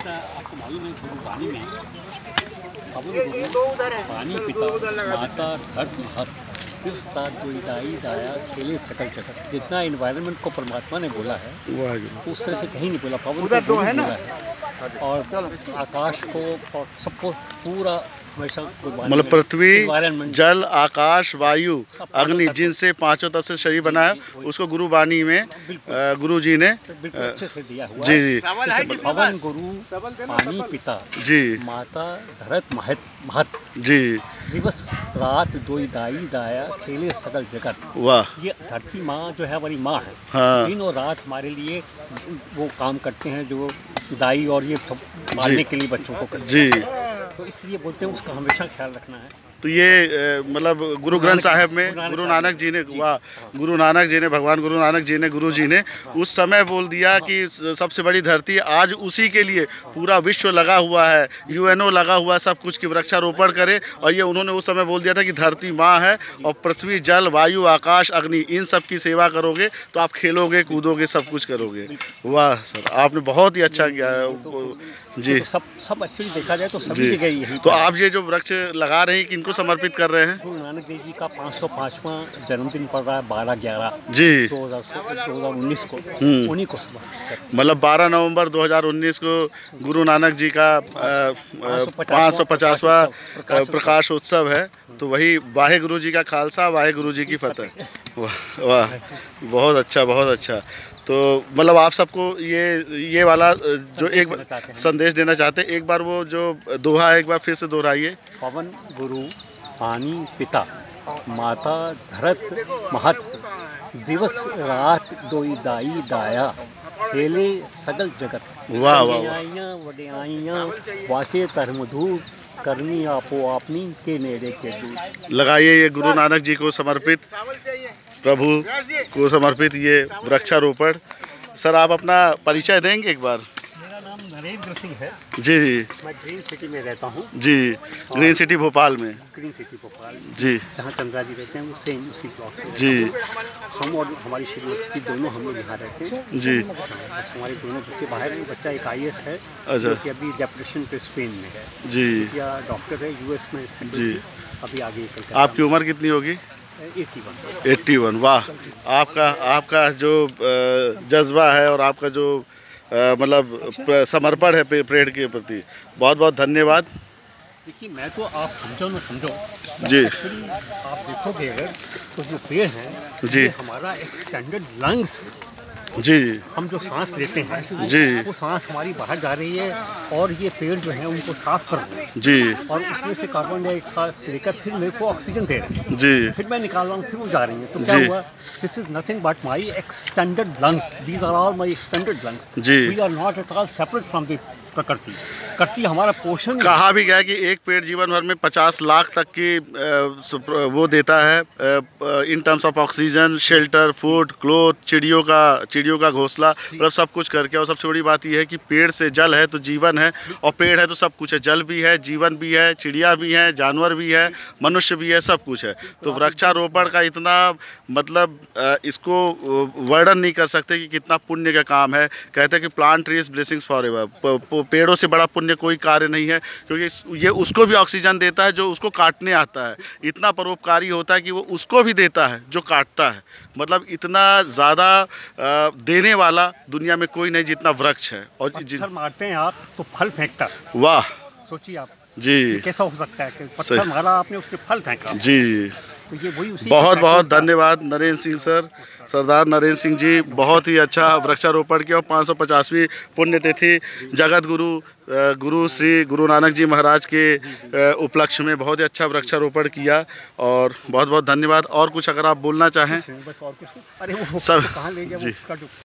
जैसा आपको मालूम है गुरुवाणी में पानी पिता माता धरती महत दाई दाया खेले सकल जगत। जितना इन्वायरमेंट को परमात्मा ने बोला है उस तरह से कहीं नहीं बोला। पवन को तो है ना, और आकाश को और सबको पूरा मतलब पृथ्वी, जल, आकाश, वायु, अग्नि, जिनसे पांचों तत्व से शरीर बना है, उसको गुरुवाणी में गुरु जी ने अच्छे से दिया हुआ जी जी पवन गुरु पानी पिता जी माता धरत महत जी दिवस रात दोई दाई दाया खेले सकल जगत। वाह, ये धरती माँ जो है हमारी माँ है। हाँ। दिन और रात हमारे लिए वो काम करते हैं जो दाई और ये पालने के लिए बच्चों को करते जी। तो इसलिए बोलते हैं उसका हमेशा ख्याल रखना है। तो ये मतलब गुरु ग्रंथ साहिब में गुरु नानक जी ने, वाह, गुरु नानक जी ने, भगवान गुरु नानक जी ने, गुरु जी ने उस समय बोल दिया कि सबसे बड़ी धरती आज उसी के लिए पूरा विश्व लगा हुआ है, यूएनओ लगा हुआ है, सब कुछ की वृक्षारोपण करे। और ये उन्होंने उस समय बोल दिया था कि धरती माँ है और पृथ्वी, जल, वायु, आकाश, अग्नि, इन सब की सेवा करोगे तो आप खेलोगे, कूदोगे, सब कुछ करोगे। वाह सर, आपने बहुत ही अच्छा किया जी। तो सब एक्चुअली देखा जाए तो सभी जगह यही। तो आप ये जो वृक्ष लगा रहे हैं किनको समर्पित कर रहे हैं? गुरु नानक देव जी का 505वां जन्मदिन पड़ रहा है 12/11 जी 2019 को, उन्हीं को समर्पित। मतलब 12 नवंबर 2019 को गुरु नानक जी का 550वां प्रकाश उत्सव है। तो वही वाहे गुरु जी का खालसा, वाहे गुरु जी की फतेह। वाह, बहुत अच्छा, बहुत अच्छा। तो मतलब आप सबको ये वाला जो एक संदेश देना चाहते हैं, एक बार वो जो दोहा है एक बार फिर से दोहराइए। पवन गुरु पानी पिता माता धरत महत दिवस रात दोई दाई दाया खेले सगल जगत। वाह वाह, वडियाइयाँ वाचे धर्मधूर करनी आपो आपनी के नेड़े के दूर। लगाइए ये गुरु नानक जी को समर्पित, प्रभु को समर्पित ये वृक्षारोपण। सर आप अपना परिचय देंगे एक बार? मेरा नाम नरेंद्र सिंह है जी जी। मैं ग्रीन सिटी में रहता हूँ जी, ग्रीन सिटी भोपाल में। ग्रीन सिटी भोपाल जी, जहाँ चंद्रा जी रहते हैं वो सेम उसी ब्लॉक में जी। हम और हमारी श्रीमती दोनों हम लोग यहाँ रहते हैं जी। बस हमारे दोनों बच्चे बाहर हैं। बच्चा एक IAS है अच्छा, कि अभी डिप्रेशन पे स्पेन में है जी। या डॉक्टर है US में जी। अभी आगे। आपकी उम्र कितनी होगी? 81। वाह, आपका जो जज्बा है और आपका जो मतलब समर्पण है पेड़ के प्रति, बहुत बहुत धन्यवाद। देखिए मैं तो आप समझो ना समझो जी, एक्चुअली आप देखोगे अगर तो जो पेड़ है जी, हमारा एक स्टैंडर्ड लंग्स जी। हम जो सांस लेते हैं जी, वो सांस हमारी बाहर जा रही है और ये पेड़ जो है उनको साफ कर रहे हैं जी, और उसमें से कार्बन डाइऑक्साइड लेकर फिर मेरे को ऑक्सीजन दे रहे हैं जी, फिर मैं निकाल रहा हूँ फिर वो जा रही है। तो क्या हुआ, this is nothing but my extended lungs, these are all my extended lungs. जी। We are not at all separate from the प्रकृति। प्रकृति हमारा पोषण। कहा भी गया है कि एक पेड़ जीवन भर में 50 लाख तक की वो देता है in terms of oxygen, shelter, food, cloth, चिड़ियों का घोंसला, मतलब सब कुछ करके। और सबसे बड़ी बात यह है कि पेड़ से जल है तो जीवन है, और पेड़ है तो सब कुछ है। जल भी है, जीवन भी है, चिड़िया भी है, जानवर भी है, मनुष्य भी है, सब कुछ है। तो वृक्षारोपण का इतना मतलब इसको वर्णन नहीं कर सकते कि कितना पुण्य का काम है। कहते हैं कि प्लांट ट्रीज ब्लेसिंग्स फॉरएवर। पेड़ों से बड़ा पुण्य कोई कार्य नहीं है, क्योंकि ये उसको भी ऑक्सीजन देता है जो उसको काटने आता है। इतना परोपकारी होता है कि वो उसको भी देता है जो काटता है। मतलब इतना ज़्यादा देने वाला दुनिया में कोई नहीं जितना वृक्ष है। और पत्थर मारते हैं आप तो फल फेंकता है। वाह, सोचिए आप जी, कैसा हो सकता है कि पत्थर मारा आपने उसके फल फेंका। जी, तो ये वही उसी बहुत बहुत धन्यवाद नरेंद्र सिंह सर, सरदार नरेंद्र सिंह जी। बहुत ही अच्छा वृक्षारोपण किया। 550वीं पुण्यतिथि जगत गुरु श्री गुरु नानक जी महाराज के उपलक्ष्य में बहुत ही अच्छा वृक्षारोपण किया, और बहुत बहुत धन्यवाद। और कुछ अगर आप बोलना चाहें? बस और कुछ, अरे वो सब कहाँ ले गया वो उसका जो